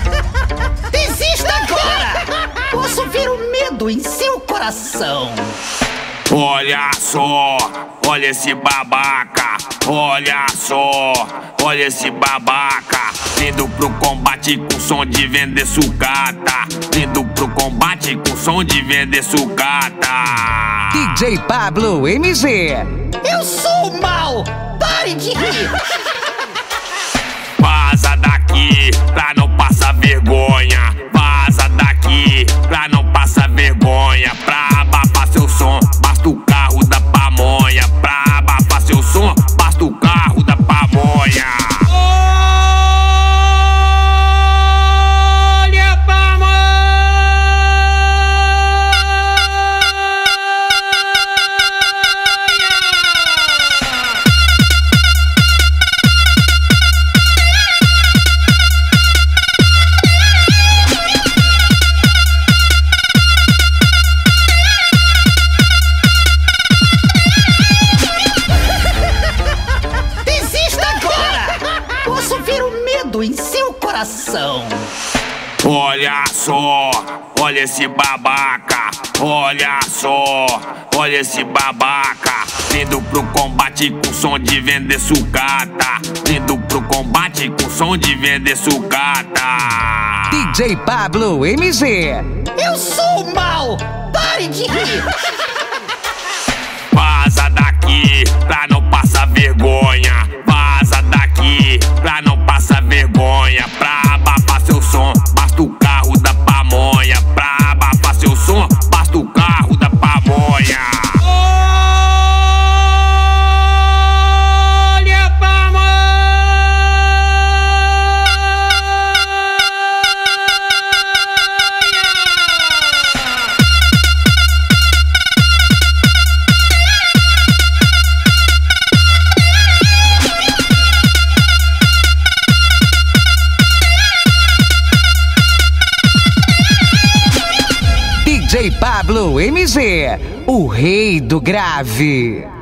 Desista agora! Posso ver o medo em seu coração. Olha só, olha esse babaca. Olha só, olha esse babaca. Vindo pro combate com som de vender sucata. Vindo pro combate com som de vender sucata. DJ Pablo MG. Eu sou o mal! Pare de rir! Vaza daqui pra não passar vergonha. Vaza daqui pra não passar vergonha. Pra abafar seu som, basta o carro da pamonha. Pra abafar seu som, basta o carro da pamonha. Olha a pamonha! Em seu coração. Olha só, olha esse babaca. Olha só, olha esse babaca. Vindo pro combate com som de vender sucata. Vindo pro combate com som de vender sucata. DJ Pablo MG. Eu sou o mal! Pare de rir! Vaza daqui pra não passar vergonha. Vaza daqui pra não passar vergonha. Pra abafar seu som, basta o carro da pamonha. Pra abafar seu som, basta o carro da pamonha. Olha a pamonha! DJ Pablo MG, o rei do grave.